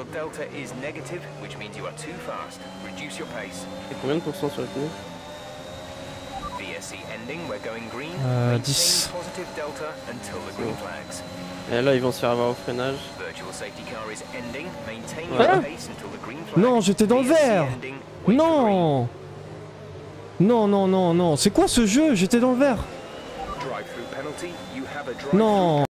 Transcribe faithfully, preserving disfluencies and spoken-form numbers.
delta is negative, which means you are too fast. Reduce your pace. Et combien de pourcents sur les pneus? V S C ending, we're going green. Euh, Maintain dix. positive delta until the green flags. Et là ils vont se faire avoir au freinage. Virtual safety car is ending. Maintain Ouais. your pace until the green flags. Non, j'étais dans le V S C vert. ending, wait for Non. Non, non, non, non. C'est quoi ce jeu? J'étais dans le vert. green. Drive-through penalty. You have a drive-through Non.